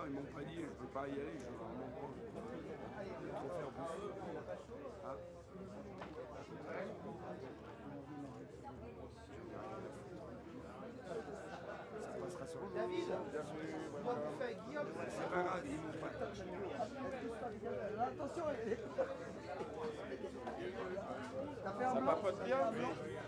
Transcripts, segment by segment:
Non, ils m'ont pas dit, je peux pas y aller, je vais vraiment pas. Je vais trop faire bouffer. Ah. Ça passera sur le David, c'est pas grave, ils m'ont pas. attention, Ça papote bien, mais.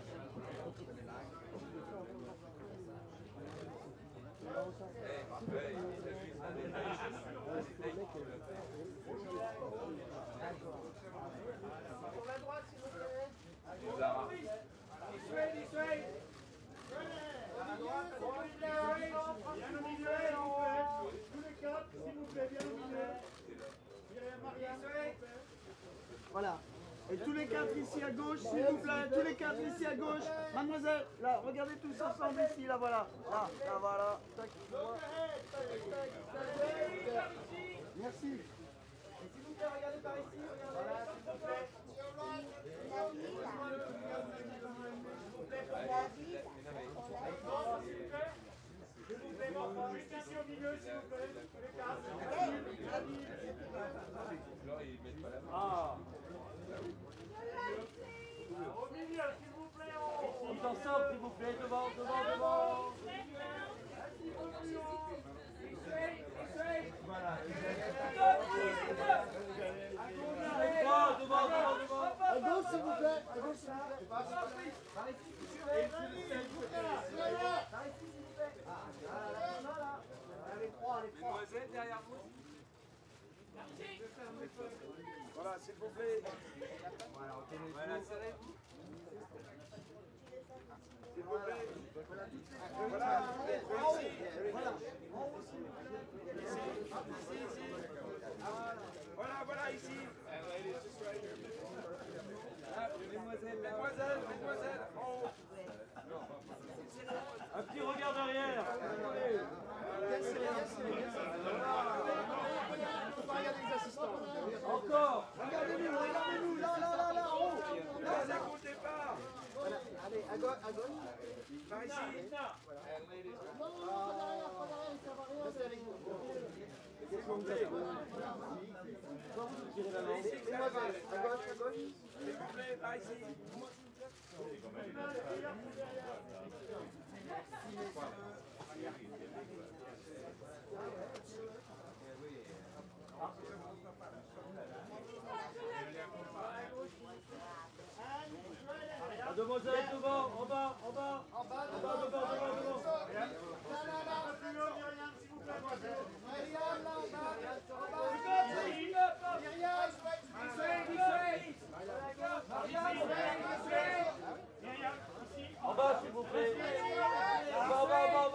Pour la droite, s'il vous plaît. À droite, bien au milieu, tous les quatre, s'il vous plaît, bien au milieu. Voilà. Et tous les quatre ici à gauche, s'il vous plaît, tous les quatre ici à gauche. Mademoiselle, là, regardez tous ensemble ici, là, voilà. Là, voilà. Tac, merci. Et s'il vous plaît, regardez par ici, regardez. Voilà, s'il vous plaît. S'il vous plaît, mon frère, juste ici au milieu, s'il vous plaît. Tous les quatre. Ah. Au milieu, s'il vous plaît. Ils en sortent, s'il vous plaît, devant. Voilà. Devant. À gauche, s'il vous plaît. Par ici, s'il vous plaît. Allez, trois. Mademoiselle, derrière vous. Voilà, s'il vous plaît. Voilà, serrez-vous. S'il vous plaît. Voilà, ici. Voilà, ici. Mesdemoiselles, en haut. Un petit regard derrière. Regardez les assistants. Encore. Regardez-nous, là, en haut. Ne vous écoutez pas. Voilà. Allez, à gauche. Par ici. Non, derrière, ça va rien. C'est avec vous. S'il vous plaît. Mesdemoiselles, à gauche. S'il vous plaît, par ici. Mademoiselle, devant, en bas. Devant. Myriam, s'il vous plaît. Myriam, là, en bas. En bas, s'il vous plaît. En bas.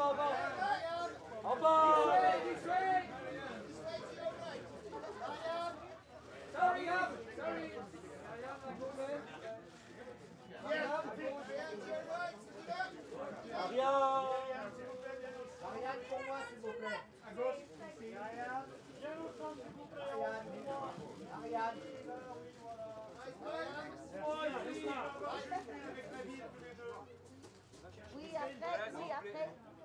En bas. Ariane, pour moi, s'il vous plaît. À gauche. Ariane. Viens au centre, s'il vous plaît. Ariane. Oui, après.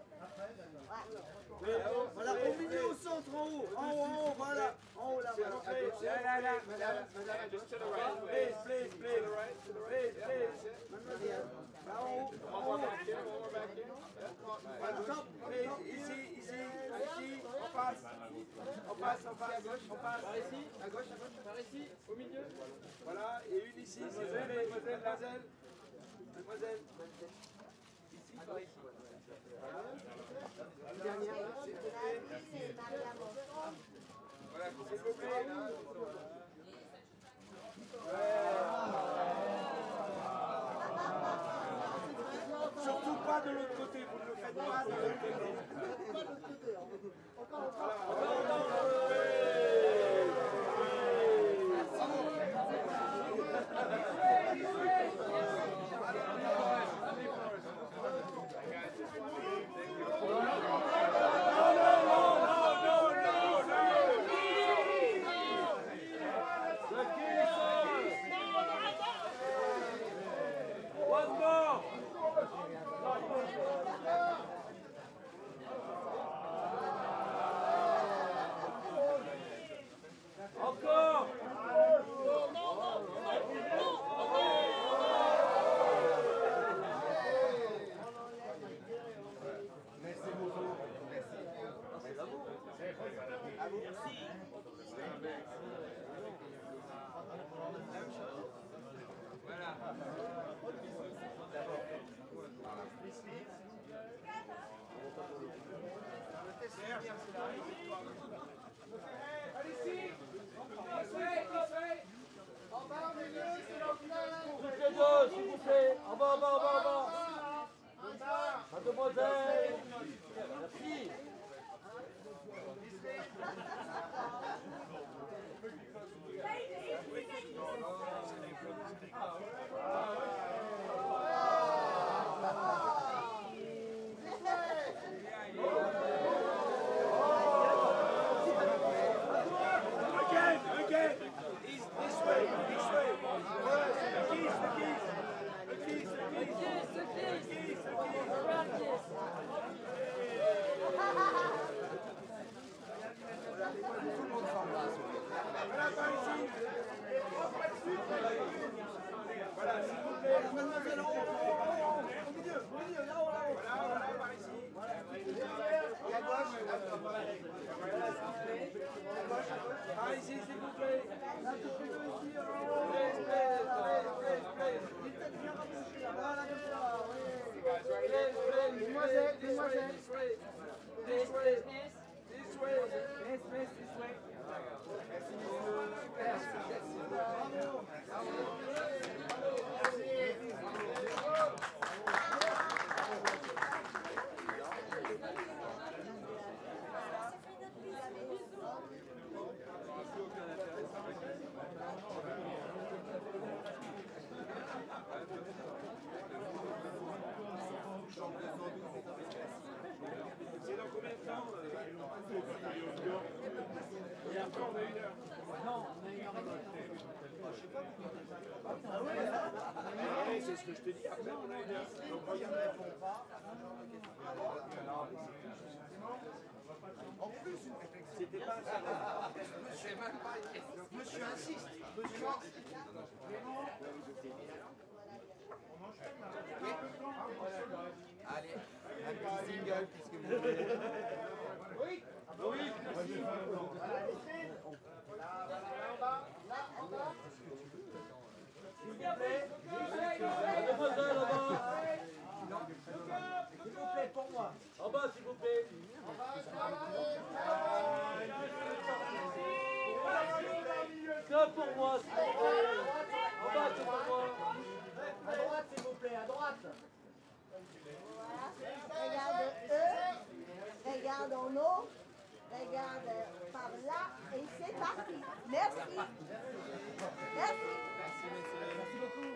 Voilà, au milieu, au centre, en haut, voilà. En haut, là, voilà. Là, madame, just to the right. Please. Là, en haut. One more back here. Stop. Ici, on passe. On passe. À gauche. Par ici, au milieu. Voilà, et une ici, s'il vous plaît, mademoiselle. Ici, par ici. Dernière. Voilà, s'il vous plaît. Surtout pas de l'autre côté, vous ne le faites pas de l'autre côté. mademoiselle. Merci. Again. This way. The keys. Voilà, par ici. Voilà, s'il vous plaît. Mademoiselle, au milieu, là-haut. Voilà, par ici. Et à gauche. Par ici, s'il vous plaît. Là, tout de suite ici. Il peut bien rapprocher là. Voilà, comme ça. Oui. Demoiselle. This way. C'est dans combien de temps Et après, on a 1 heure. Non, on a 1 heure et demie. Ah oui, c'est ce que je te dis. Après, on a 1 heure. Donc, regarde, ne répond pas. En plus, c'était pas un monsieur insiste. Monsieur insiste. Allez, un petit single puisque vous voulez. Oui. Mademoiselle, là-bas. S'il vous plaît, pour moi. En bas, s'il vous plaît. Que pour moi, s'il vous plaît. En bas, c'est pour moi. À droite, s'il vous plaît, à droite. Regarde eux, regarde en haut, regarde par là et c'est parti. Merci. Merci beaucoup.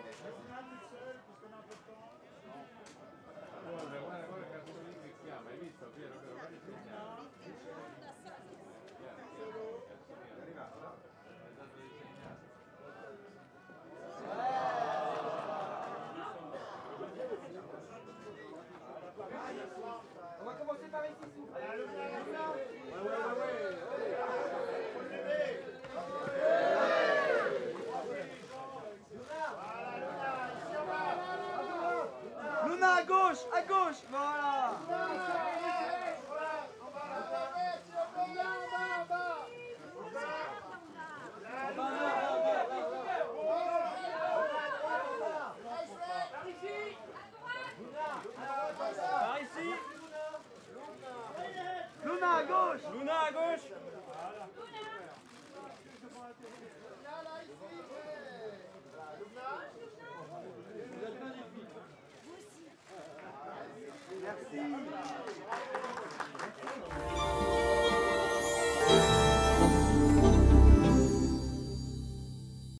On va commencer par ici, s'il vous plaît. Luna, à gauche, voilà. Par ici. Luna, à gauche. Luna à gauche. Vous êtes magnifique. Merci.